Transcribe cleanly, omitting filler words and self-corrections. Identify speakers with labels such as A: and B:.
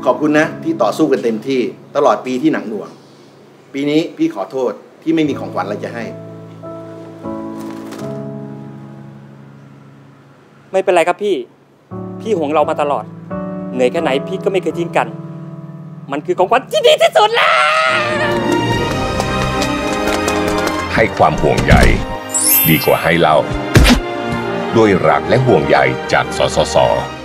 A: อบคุณนะที่ต่อสู้กันเต็มที่ตลอดปีที่หนักหน่วงปีนี้พี่ขอโทษที่ไม่มีของขวัญอะไรจะให้
B: ไม่เป็นไรครับพี่ห่วงเรามาตลอดเหนื่อยแค่ไหนพี่ก็ไม่เคยทิ้งกันมันคือของขวัญที่ดีที่สุดแล้ว
C: ให้ความห่วงใยดีกว่าให้เล่าด้วยรักและห่วงใยจากสสส